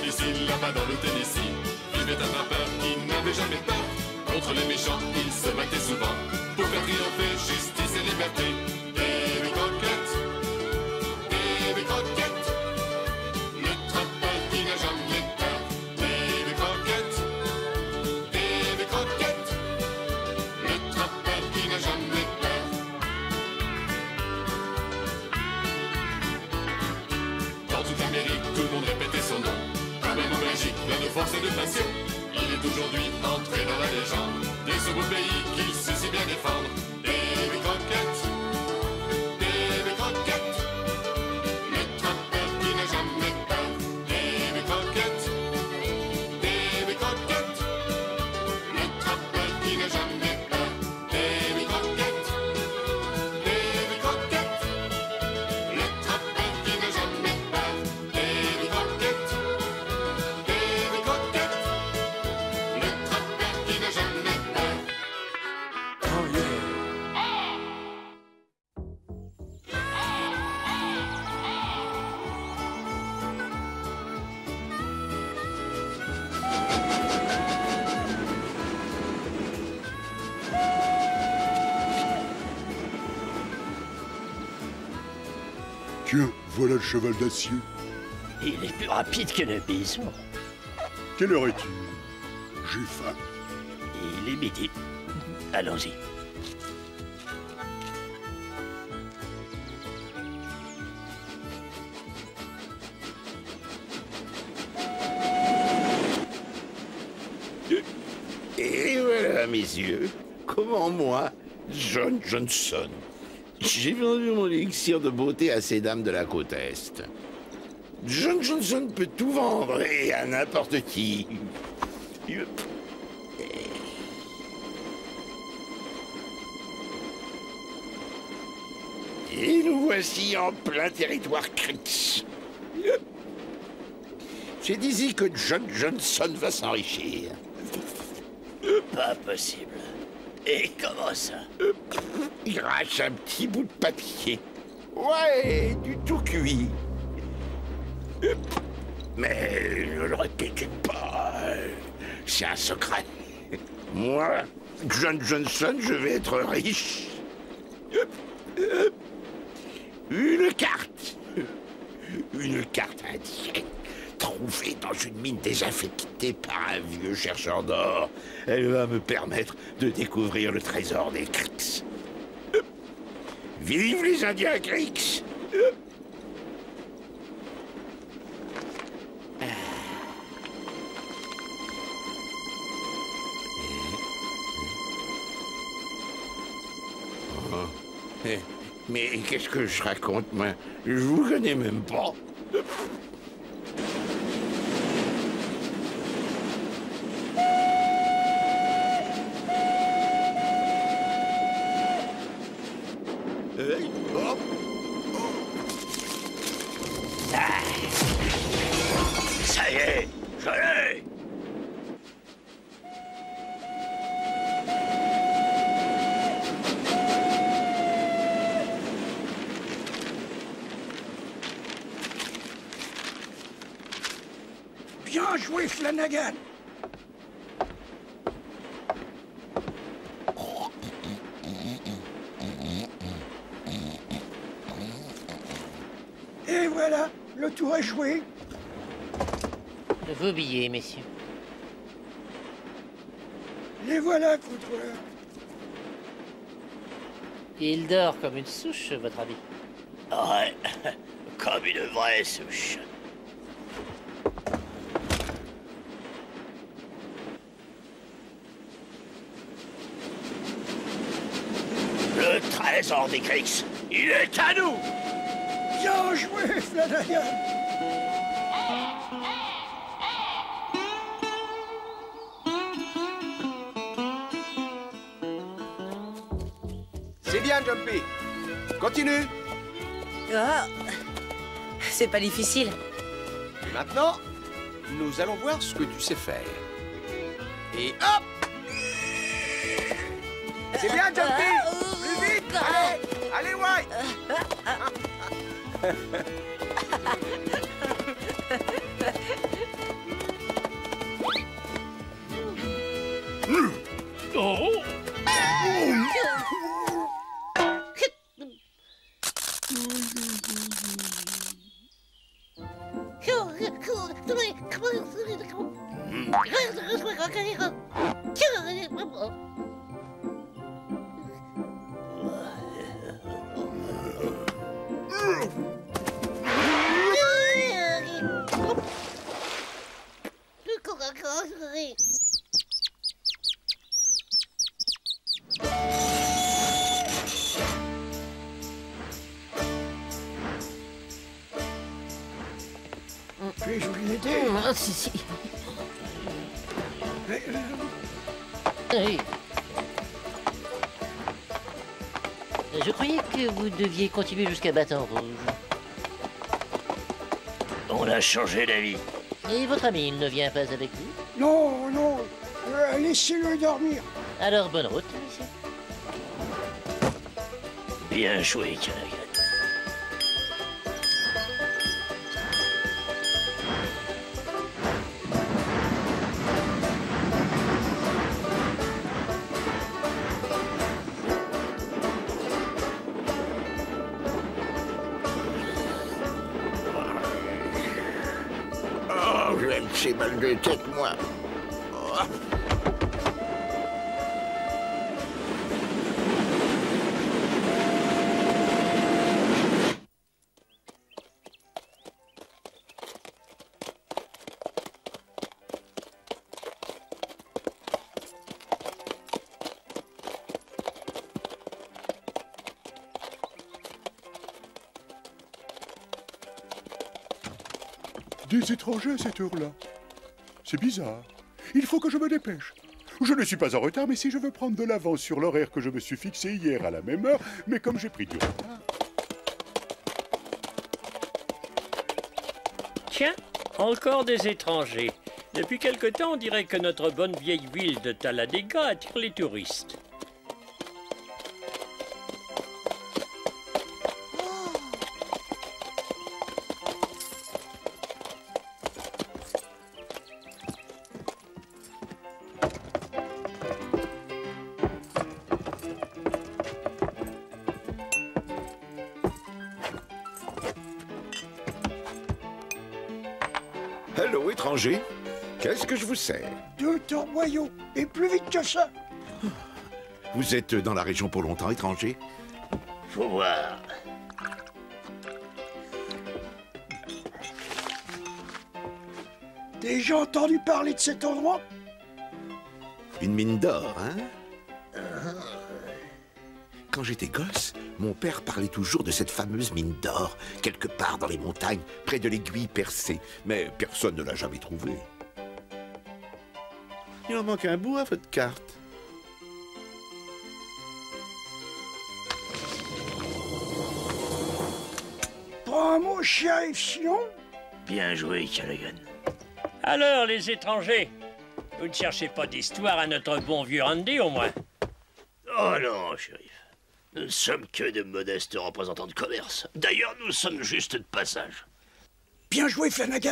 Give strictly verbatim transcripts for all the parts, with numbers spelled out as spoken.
ici, là-bas dans le Tennessee, vivait un rappeur qui n'avait jamais peur. Contre les méchants, il se battait souvent pour faire triompher justice et liberté. Davy Crockett, Davy Crockett, le trappeur qui n'a jamais peur. Davy Crockett, Davy Crockett, le trappeur qui n'a jamais peur. Dans toute l'Amérique, tout le monde répétait son nom, comme un homme magique, plein de force et de passion. Il est aujourd'hui entré dans la légende de ce beau pays qu'il sait si bien défendre. Davy Crockett, Davy Crockett, le trappeur qui n'a jamais peur. Davy Crockett, Davy Crockett, le trappeur qui n'a jamais peur. Davy Crockett, Davy Crockett, le trappeur qui n'a jamais peur. Davy Crockett, Davy Crockett, le trappeur qui n'a jamais peur. Oh yeah. Tiens, voilà le cheval d'acier. Il est plus rapide que le bison. Quelle heure est-il? J'ai faim. Il est midi. Allons-y. Et voilà, messieurs, comment moi, John Johnson, j'ai vendu mon élixir de beauté à ces dames de la côte Est. John Johnson peut tout vendre et à n'importe qui. Et nous voici en plein territoire Creeks. C'est d'ici que John Johnson va s'enrichir. Pas possible. Et comment ça? Grâce à un petit bout de papier. Ouais, du tout cuit. Mais ne le répétez pas. C'est un secret. Moi, John Johnson, je vais être riche. Une carte. Une carte indienne. Trouvée dans une mine désaffectée par un vieux chercheur d'or. Elle va me permettre de découvrir le trésor des Creeks. Vive les Indiens Creeks! Mais, mais qu'est-ce que je raconte, moi? Je vous connais même pas. Hey, hop. Ah. Ça y est, je l'ai. Bien joué, Flanagan. Et voilà, le tour est joué. Vos billets, messieurs. Les voilà, contrôleur. Il dort comme une souche, votre avis? Ouais, comme une vraie souche. Le trésor des Creeks, il est à nous! Bien joué, Flanagan. C'est bien, Jumpy. Continue. Ah, c'est pas difficile. Et maintenant, nous allons voir ce que tu sais faire. Et hop! C'est bien, Jumpy. Plus vite. Allez, allez, White. Puis-je vous aider? Ah, si, si. Mais, euh, Oui. Je croyais que vous deviez continuer jusqu'à Bâton Rouge. On a changé d'avis. Et votre ami, il ne vient pas avec vous? non, non, euh, laissez-le dormir. Alors, bonne route, monsieur. Bien joué, Callaghan. Oh, j'ai mal de tête, moi. Oh. Des étrangers à cette heure-là. C'est bizarre. Il faut que je me dépêche. Je ne suis pas en retard, mais si je veux prendre de l'avance sur l'horaire que je me suis fixé hier à la même heure, mais comme j'ai pris du retard... Tiens, encore des étrangers. Depuis quelque temps, on dirait que notre bonne vieille ville de Talladega attire les touristes. Hello, étranger. Qu'est-ce que je vous sers? Deux torboyaux, et plus vite que ça. Vous êtes dans la région pour longtemps, étranger? Faut voir. Déjà entendu parler de cet endroit? Une mine d'or, hein? Quand j'étais gosse, mon père parlait toujours de cette fameuse mine d'or, quelque part dans les montagnes, près de l'aiguille percée. Mais personne ne l'a jamais trouvée. Il en manque un bout à votre carte. Prends un mot, shérif, sinon... Bien joué, Callaghan. Alors, les étrangers, vous ne cherchez pas d'histoire à notre bon vieux Randy, au moins? Oh non, shérif. Nous ne sommes que de modestes représentants de commerce. D'ailleurs, nous sommes juste de passage. Bien joué, Flanagan.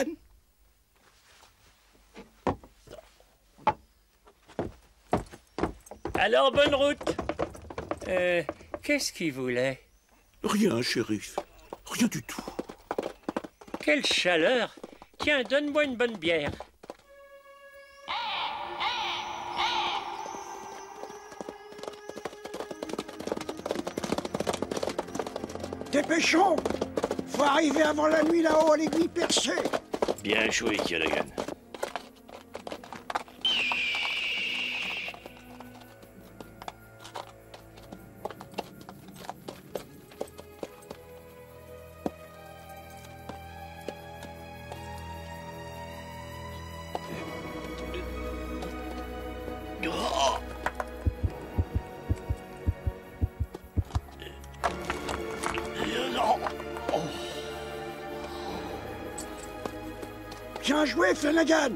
Alors, bonne route. Euh, qu'est-ce qu'il voulait? Rien, shérif. Rien du tout. Quelle chaleur! Tiens, donne-moi une bonne bière. Dépêchons. Faut arriver avant la nuit là-haut à l'aiguille percée. Bien joué, Callaghan. Oh. Bien joué, Flanagan.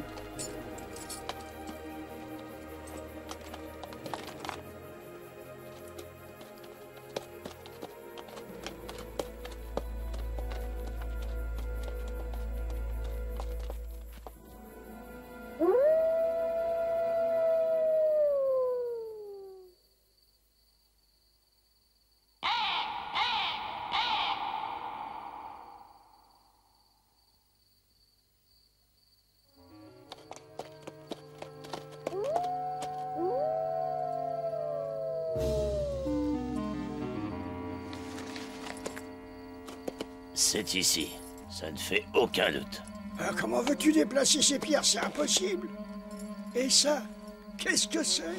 C'est ici. Ça ne fait aucun doute. Euh, comment veux-tu déplacer ces pierres? C'est impossible. Et ça, qu'est-ce que c'est?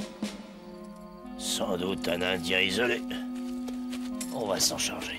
Sans doute un Indien isolé. On va s'en charger.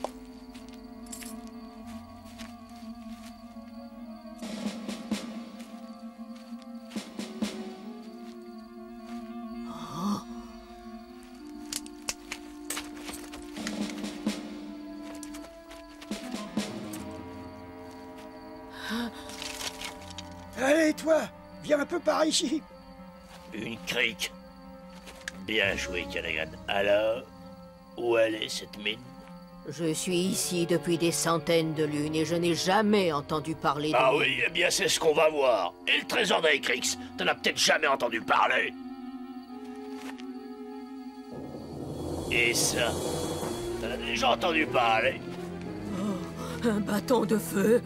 Allez, toi, viens un peu par ici. Une crique. Bien joué, Callaghan. Alors, où elle est, cette mine? Je suis ici depuis des centaines de lunes et je n'ai jamais entendu parler de Ah lui. oui, eh bien c'est ce qu'on va voir. Et le trésor d'Aecrix, t'en as peut-être jamais entendu parler. Et ça, t'en as déjà entendu parler. Oh, un bâton de feu.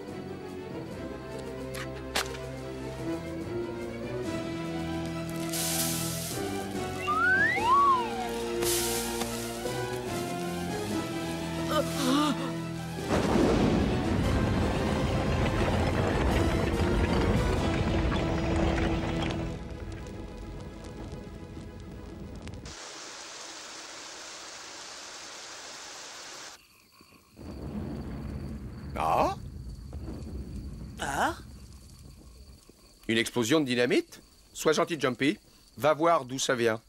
Ah? Ah? Une explosion de dynamite? Sois gentil, Jumpy. Va voir d'où ça vient.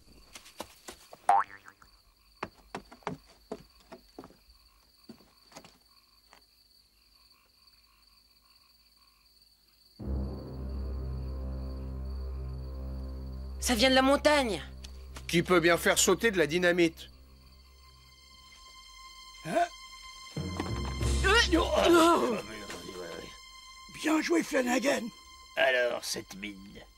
Ça vient de la montagne. Qui peut bien faire sauter de la dynamite? Hein? Bien joué, Flanagan. Alors, cette mine.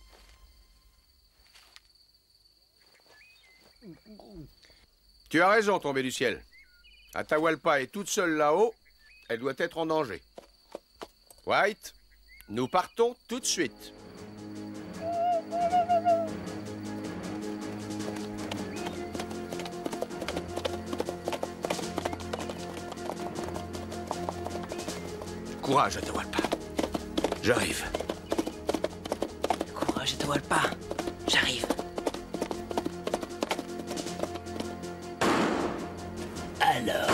Tu as raison, tombé du ciel. Atahualpa est toute seule là-haut. Elle doit être en danger. White, nous partons tout de suite. Courage, Atahualpa. J'arrive. Courage, Atahualpa. J'arrive. Alors...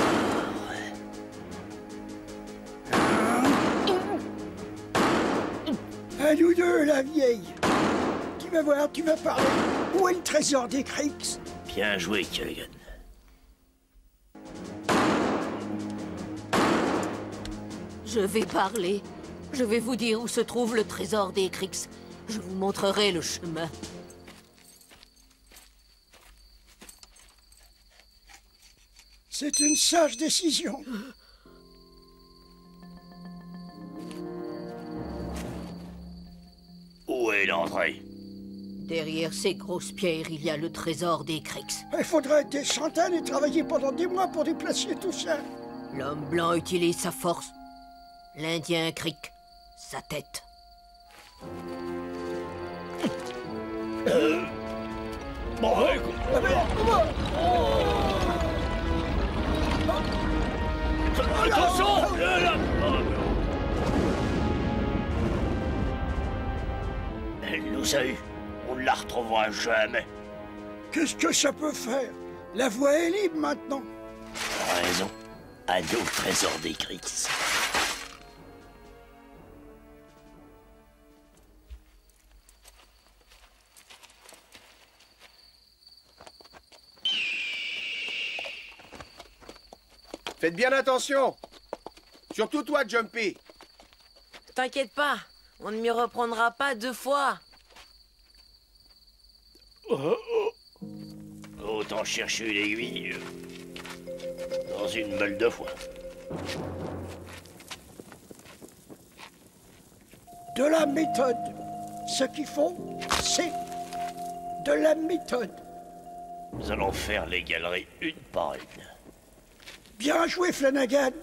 À nous deux, la vieille. Tu vas voir, tu vas parler. Où est le trésor des Crix? Bien joué, Callaghan. Je vais parler. Je vais vous dire où se trouve le trésor des Crix. Je vous montrerai le chemin. C'est une sage décision. Où est l'entrée? Derrière ces grosses pierres, il y a le trésor des Crix. Il faudrait des centaines et travailler pendant des mois pour déplacer tout ça. L'homme blanc utilise sa force. L'Indien Cric, sa tête. Euh... Bon, écoute... Attention! Elle nous a eu. On ne la retrouvera jamais. Qu'est-ce que ça peut faire? La voie est libre maintenant. T'as raison. Adieu au trésor des Crix. Faites bien attention. Surtout toi, Jumpy. T'inquiète pas, on ne m'y reprendra pas deux fois. Oh, oh. Autant chercher une aiguille dans une meule de foin. De la méthode. Ce qu'il faut, c'est de la méthode. Nous allons faire les galeries une par une. Bien joué, Flanagan.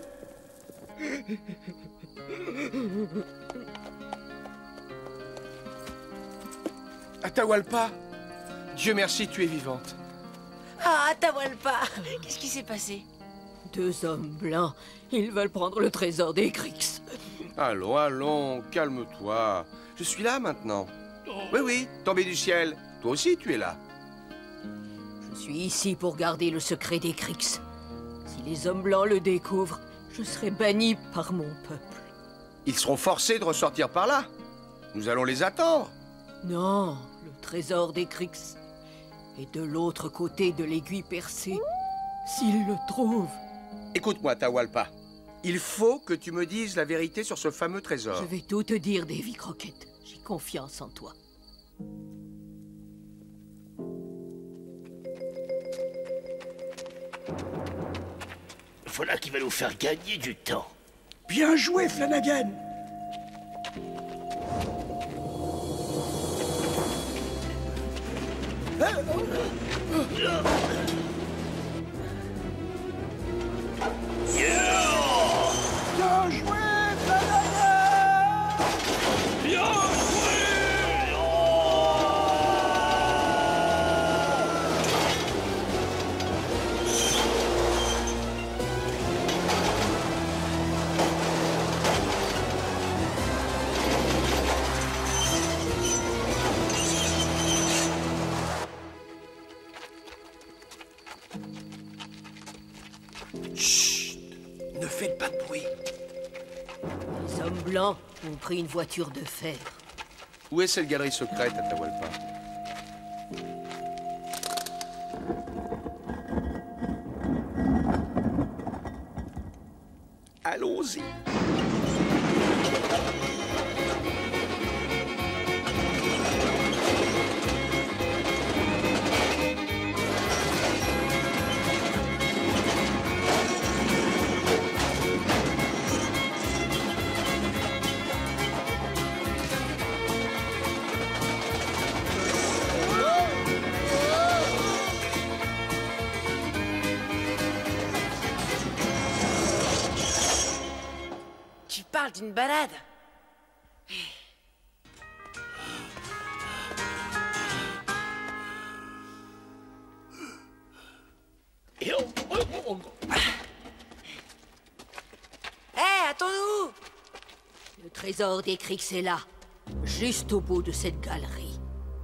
Atahualpa, Dieu merci, tu es vivante. Ah, Atahualpa. Qu'est-ce qui s'est passé? Deux hommes blancs. Ils veulent prendre le trésor des Crix. Allons, allons, calme-toi. Je suis là maintenant. Oui, oui, tombé du ciel. Toi aussi, tu es là. Je suis ici pour garder le secret des Crix. Si les hommes blancs le découvrent, je serai banni par mon peuple. Ils seront forcés de ressortir par là. Nous allons les attendre. Non, le trésor des Crix est de l'autre côté de l'aiguille percée. S'ils le trouvent... Écoute-moi, Tawalpa. Il faut que tu me dises la vérité sur ce fameux trésor. Je vais tout te dire, Davy Crockett. J'ai confiance en toi. Voilà qui va nous faire gagner du temps. Bien joué, Flanagan. Bien joué, Flanagan. Bien joué. Chut! Ne faites pas de bruit. Les hommes blancs ont pris une voiture de fer. Où est cette galerie secrète à Tawalpa? Allons-y. Tu parles d'une balade? Et on... on- on- Hé, attends-nous! Le trésor des Crix est là, juste au bout de cette galerie.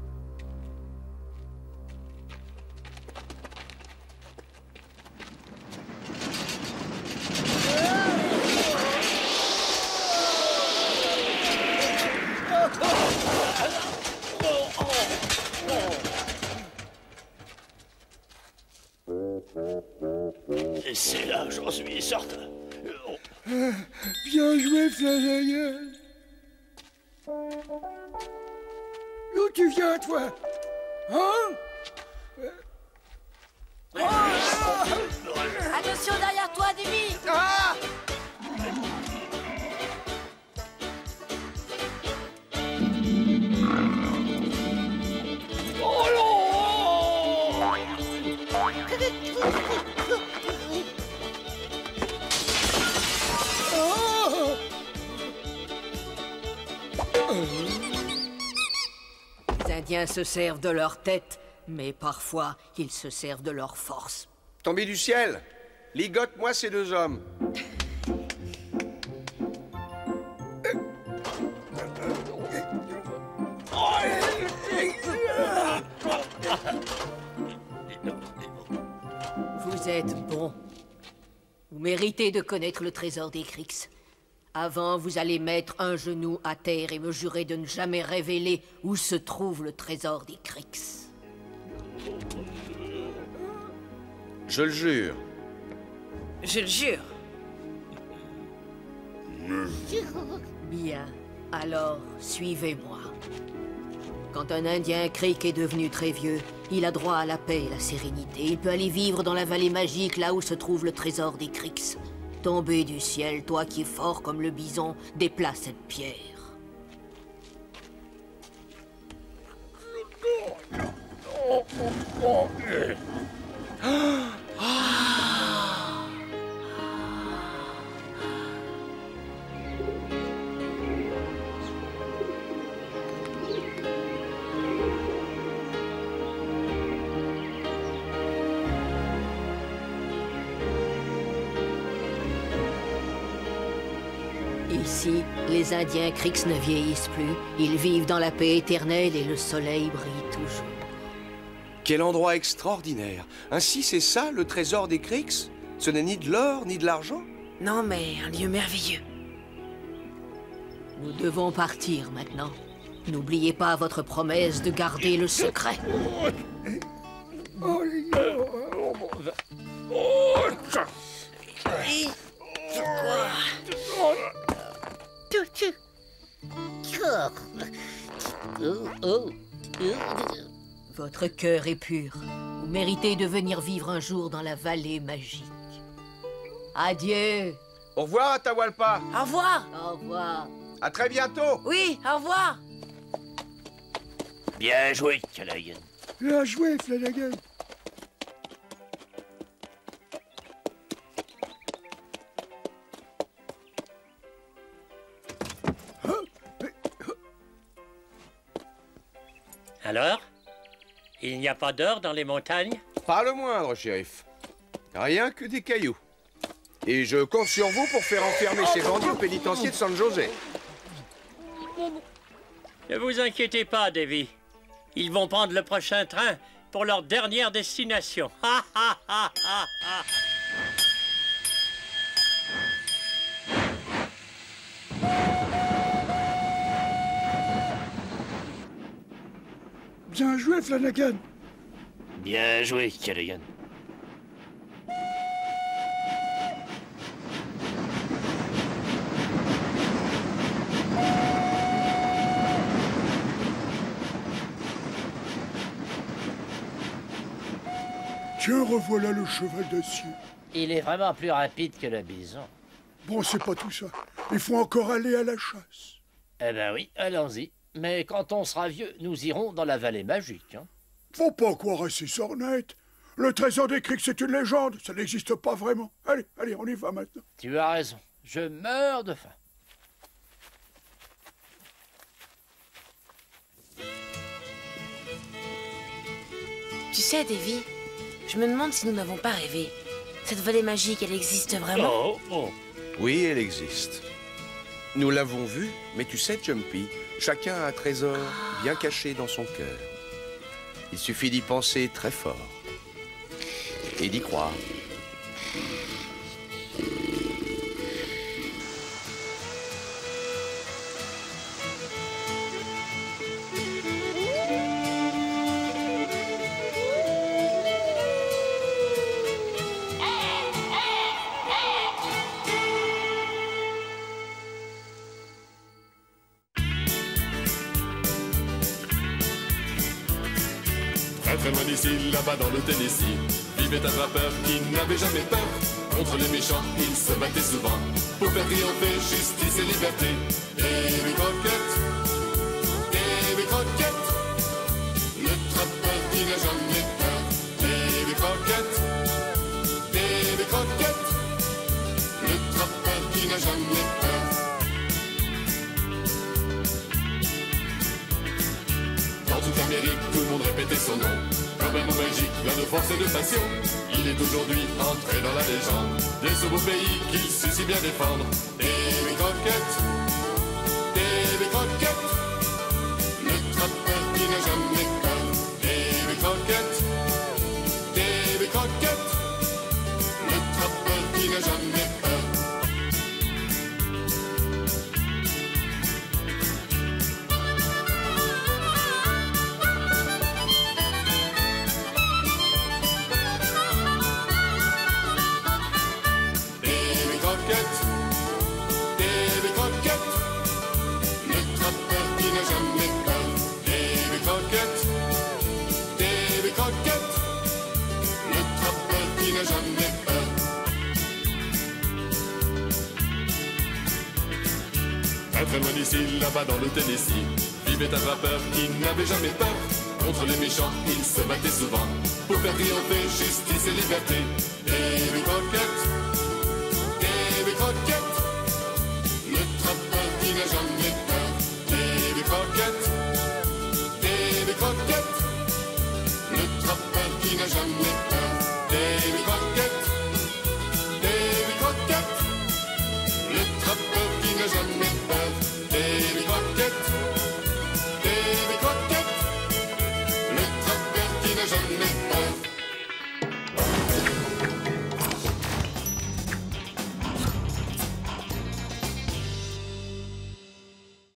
C'est là, j'en suis certain. Bien joué, Flanagan. D'où tu viens, toi? Hein? Attention derrière toi, Davy! Ah! Les Indiens se servent de leur tête, mais parfois, ils se servent de leur force. Tombé du ciel. Ligote-moi ces deux hommes. Vous êtes bons. Vous méritez de connaître le trésor des Crix. Avant, vous allez mettre un genou à terre et me jurer de ne jamais révéler où se trouve le trésor des Crix. Je le jure. Je le jure. Bien. Alors, suivez-moi. Quand un Indien Creek est devenu très vieux, il a droit à la paix et la sérénité. Il peut aller vivre dans la vallée magique, là où se trouve le trésor des Crix. Tombé du ciel, toi qui es fort comme le bison, déplace cette pierre. Ici, les Indiens Creeks ne vieillissent plus. Ils vivent dans la paix éternelle et le soleil brille toujours. Quel endroit extraordinaire. Ainsi, c'est ça, le trésor des Creeks? Ce n'est ni de l'or, ni de l'argent? Non, mais un lieu merveilleux. Nous devons partir maintenant. N'oubliez pas votre promesse de garder le secret. Votre cœur est pur. Vous méritez de venir vivre un jour dans la vallée magique. Adieu. Au revoir, Atahualpa. Au revoir. Au revoir. À très bientôt. Oui, au revoir. Bien joué, Callaghan. Bien joué, Flanagan. Alors? Il n'y a pas d'or dans les montagnes? Pas le moindre, shérif. Rien que des cailloux. Et je compte sur vous pour faire enfermer ces bandits au pénitencier de San José. Ne vous inquiétez pas, Davy. Ils vont prendre le prochain train pour leur dernière destination. Ha, ha, ha, ha, ha. Bien joué, Flanagan. Bien joué, Callaghan. Tiens, revoilà le cheval d'acier. Il est vraiment plus rapide que le bison. Bon, c'est pas tout ça. Il faut encore aller à la chasse. Eh ben oui, allons-y. Mais quand on sera vieux, nous irons dans la vallée magique. Hein. Faut pas croire à ces sornettes. Le trésor des Creeks, c'est une légende. Ça n'existe pas vraiment. Allez, allez, on y va maintenant. Tu as raison. Je meurs de faim. Tu sais, Davy, je me demande si nous n'avons pas rêvé. Cette vallée magique, elle existe vraiment? Oh, oh. Oui, elle existe. Nous l'avons vue, mais tu sais, Jumpy, chacun a un trésor bien caché dans son cœur. Il suffit d'y penser très fort. Et d'y croire. Très très loin d'ici, là-bas dans le Tennessee, vivait un trappeur qui n'avait jamais peur. Contre les méchants, il se battait souvent pour faire triompher justice et liberté. Davy Crockett, Davy Crockett, le trappeur qui n'a jamais peur. Davy Crockett, Davy Crockett, le trappeur qui n'a jamais peur. Dans toute l'Amérique, tout le monde répétait son nom. Comme un mot magique, plein de force et de passion. Il est aujourd'hui entré dans la légende de ce beau pays qu'il sut si bien défendre. Davy Crockett, Davy Crockett, le trappeur qui n'a jamais peur. Davy Crockett, Davy Crockett, le trappeur qui n'a jamais peur. Davy Crockett, Davy Crockett, le trappeur qui n'a jamais peur. Davy Crockett, Davy Crockett, le trappeur qui n'a jamais peur. Très très loin d'ici, là-bas dans le Tennessee, vivait un trappeur qui n'avait jamais peur. Contre les méchants, il se battait souvent pour faire triompher justice et liberté. Davy Crockett,